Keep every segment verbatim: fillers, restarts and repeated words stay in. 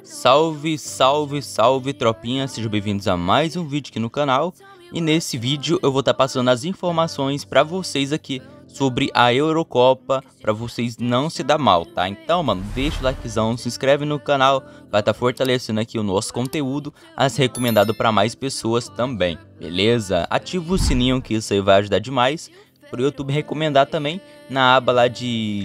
Salve, salve, salve tropinha, sejam bem-vindos a mais um vídeo aqui no canal. E nesse vídeo eu vou estar passando as informações para vocês aqui sobre a Eurocopa, para vocês não se dar mal, tá? Então, mano, deixa o likezão, se inscreve no canal, vai estar fortalecendo aqui o nosso conteúdo, a ser recomendado para mais pessoas também, beleza? Ativa o sininho que isso aí vai ajudar demais, para o YouTube recomendar também na aba lá de...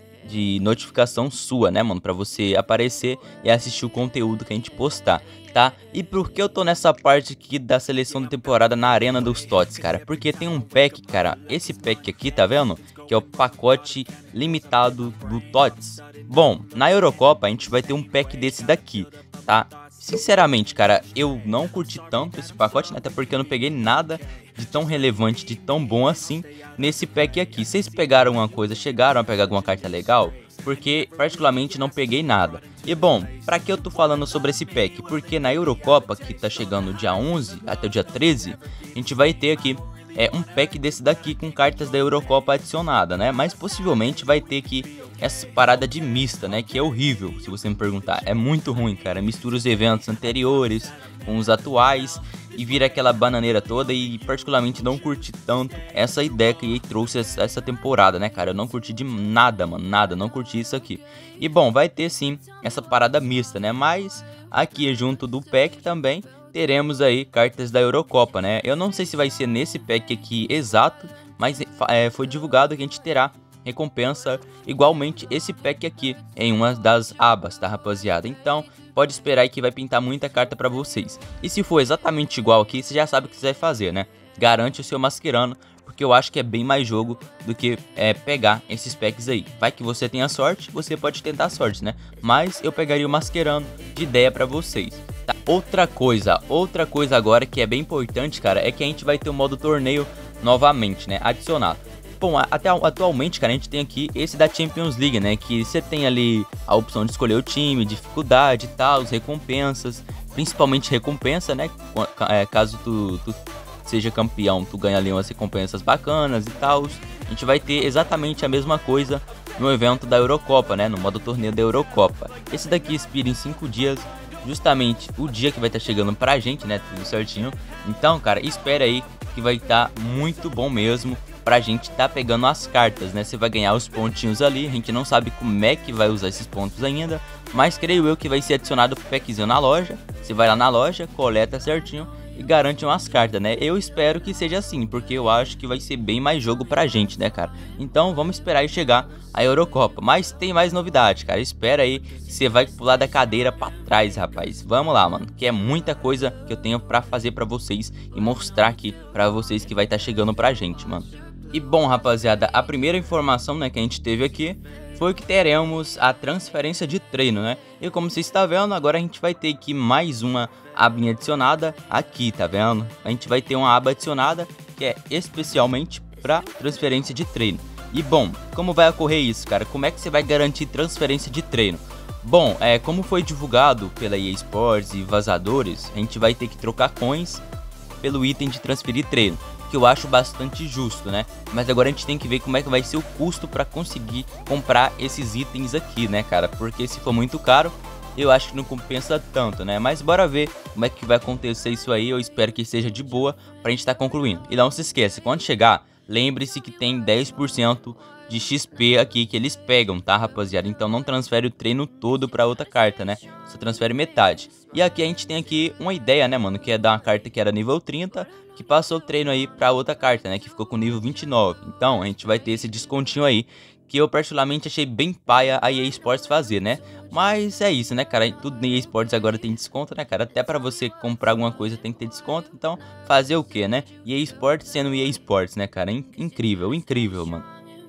de notificação sua, né, mano, pra você aparecer e assistir o conteúdo que a gente postar, tá? E por que eu tô nessa parte aqui da seleção da temporada na Arena dos Tots, cara? Porque tem um pack, cara, esse pack aqui, tá vendo? Que é o pacote limitado do Tots. Bom, na Eurocopa a gente vai ter um pack desse daqui, tá? Sinceramente, cara, eu não curti tanto esse pacote, né? Até porque eu não peguei nada de tão relevante, de tão bom assim nesse pack aqui. Vocês pegaram alguma coisa, chegaram a pegar alguma carta legal? Porque particularmente não peguei nada. E bom, pra que eu tô falando sobre esse pack? Porque na Eurocopa, que tá chegando dia onze até o dia treze, a gente vai ter aqui é, um pack desse daqui com cartas da Eurocopa adicionada, né? Mas possivelmente vai ter aqui essa parada de mista, né? Que é horrível, se você me perguntar. É muito ruim, cara. Mistura os eventos anteriores com os atuais e vira aquela bananeira toda, e particularmente não curti tanto essa ideia que ele trouxe essa temporada, né, cara? Eu não curti de nada, mano, nada, não curti isso aqui. E bom, vai ter sim essa parada mista, né? Mas aqui junto do pack também teremos aí cartas da Eurocopa, né? Eu não sei se vai ser nesse pack aqui exato, mas é, foi divulgado que a gente terá recompensa igualmente esse pack aqui em uma das abas, tá, rapaziada? Então pode esperar aí que vai pintar muita carta pra vocês. E se for exatamente igual aqui, você já sabe o que você vai fazer, né? Garante o seu mascherano, porque eu acho que é bem mais jogo do que é, pegar esses packs aí. Vai que você tenha sorte, você pode tentar a sorte, né? Mas eu pegaria o mascherano de ideia pra vocês, tá? Outra coisa, outra coisa agora que é bem importante, cara, é que a gente vai ter o modo torneio novamente, né? Adicionado. Bom, até atualmente, cara, a gente tem aqui esse da Champions League, né? Que você tem ali a opção de escolher o time, dificuldade e tal, as recompensas. Principalmente recompensa, né? Caso tu, tu seja campeão, tu ganha ali umas recompensas bacanas e tal. A gente vai ter exatamente a mesma coisa no evento da Eurocopa, né? No modo torneio da Eurocopa. Esse daqui expira em cinco dias, justamente o dia que vai estar chegando pra gente, né? Tudo certinho. Então, cara, espera aí que vai estar muito bom mesmo pra gente tá pegando as cartas, né? Você vai ganhar os pontinhos ali, a gente não sabe como é que vai usar esses pontos ainda, mas creio eu que vai ser adicionado pro packzinho na loja. Você vai lá na loja, coleta certinho e garante umas cartas, né? Eu espero que seja assim, porque eu acho que vai ser bem mais jogo pra gente, né, cara? Então vamos esperar aí chegar a Eurocopa. Mas tem mais novidade, cara. Espera aí que você vai pular da cadeira pra trás, rapaz. Vamos lá, mano, que é muita coisa que eu tenho pra fazer pra vocês e mostrar aqui pra vocês que vai estar tá chegando pra gente, mano. E bom, rapaziada, a primeira informação, né, que a gente teve aqui foi que teremos a transferência de treino, né? E como você está vendo, agora a gente vai ter aqui mais uma abinha adicionada aqui, tá vendo? A gente vai ter uma aba adicionada que é especialmente para transferência de treino. E bom, como vai ocorrer isso, cara? Como é que você vai garantir transferência de treino? Bom, é, como foi divulgado pela E A Sports e vazadores, a gente vai ter que trocar coins pelo item de transferir treino, que eu acho bastante justo, né? Mas agora a gente tem que ver como é que vai ser o custo para conseguir comprar esses itens aqui, né, cara? Porque se for muito caro, eu acho que não compensa tanto, né? Mas bora ver como é que vai acontecer isso aí. Eu espero que seja de boa pra gente estar tá concluindo. E não se esqueça, quando chegar, lembre-se que tem dez por cento de X P aqui que eles pegam, tá, rapaziada? Então não transfere o treino todo pra outra carta, né? Só transfere metade. E aqui a gente tem aqui uma ideia, né, mano? Que é dar uma carta que era nível trinta, que passou o treino aí pra outra carta, né? Que ficou com nível vinte e nove. Então a gente vai ter esse descontinho aí, que eu particularmente achei bem paia a E A Sports fazer, né? Mas é isso, né, cara? Tudo na E A Sports agora tem desconto, né, cara? Até pra você comprar alguma coisa tem que ter desconto. Então fazer o que, né? E A Sports sendo E A Sports, né, cara? Incrível, incrível, mano.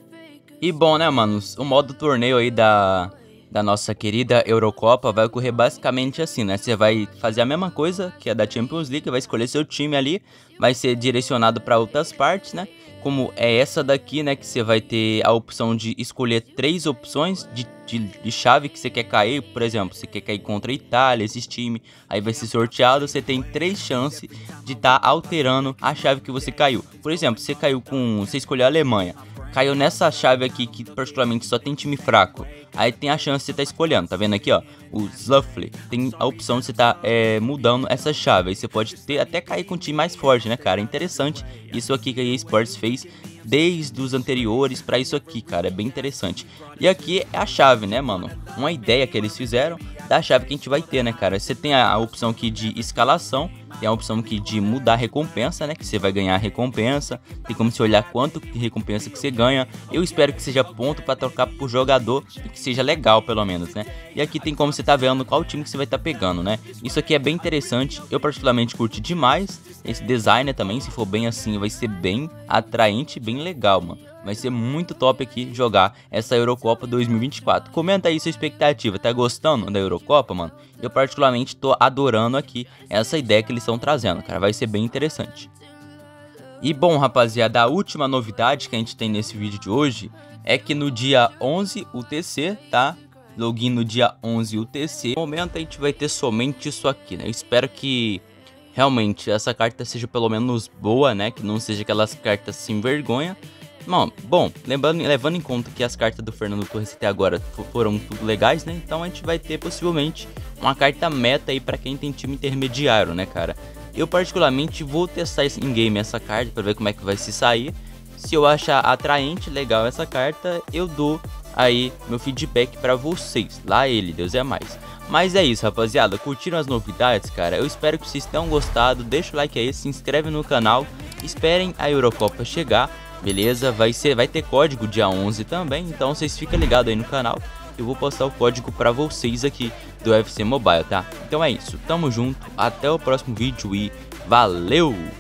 E bom, né, manos, o modo torneio aí da, da nossa querida Eurocopa vai ocorrer basicamente assim, né? Você vai fazer a mesma coisa que a da Champions League, vai escolher seu time ali, vai ser direcionado para outras partes, né? Como é essa daqui, né, que você vai ter a opção de escolher três opções de, de, de chave que você quer cair. Por exemplo, você quer cair contra a Itália, esses times, aí vai ser sorteado, você tem três chances de estar tá alterando a chave que você caiu. Por exemplo, você caiu com, você escolheu a Alemanha, caiu nessa chave aqui que particularmente só tem time fraco. aí tem a chance de você estar escolhendo, tá vendo aqui, ó, o Sluffly, tem a opção de você estar é, mudando essa chave, aí você pode ter, até cair com um time mais forte, né, cara, é interessante isso aqui que a E A Sports fez desde os anteriores pra isso aqui, cara, é bem interessante. E aqui é a chave, né, mano, uma ideia que eles fizeram da chave que a gente vai ter, né, cara, você tem a, a opção aqui de escalação, tem a opção aqui de mudar a recompensa, né, que você vai ganhar a recompensa, tem como você olhar quanto de recompensa que você ganha, eu espero que seja ponto pra trocar por jogador e que seja legal pelo menos, né, e aqui tem como você tá vendo qual time que você vai estar tá pegando, né, isso aqui é bem interessante, eu particularmente curti demais esse design também, se for bem assim vai ser bem atraente, bem legal, mano. Vai ser muito top aqui jogar essa Eurocopa dois mil e vinte e quatro. Comenta aí sua expectativa, tá gostando da Eurocopa, mano? Eu particularmente tô adorando aqui essa ideia que eles estão trazendo, cara. Vai ser bem interessante. E bom, rapaziada, a última novidade que a gente tem nesse vídeo de hoje é que no dia onze U T C, tá? Login no dia onze U T C. No momento a gente vai ter somente isso aqui, né? Eu espero que realmente essa carta seja pelo menos boa, né? Que não seja aquelas cartas sem vergonha. Bom, bom lembrando, levando em conta que as cartas do Fernando Torres até agora foram tudo legais, né? Então a gente vai ter possivelmente uma carta meta aí pra quem tem time intermediário, né, cara? Eu particularmente vou testar em game essa carta pra ver como é que vai se sair. Se eu achar atraente, legal essa carta, eu dou aí meu feedback pra vocês. Lá ele, Deus é mais. Mas é isso, rapaziada. Curtiram as novidades, cara? Eu espero que vocês tenham gostado. Deixa o like aí, se inscreve no canal. Esperem a Eurocopa chegar. Beleza, vai, ser, vai ter código dia onze também, então vocês ficam ligados aí no canal. Eu vou postar o código pra vocês aqui do U F C Mobile, tá? Então é isso, tamo junto, até o próximo vídeo e valeu!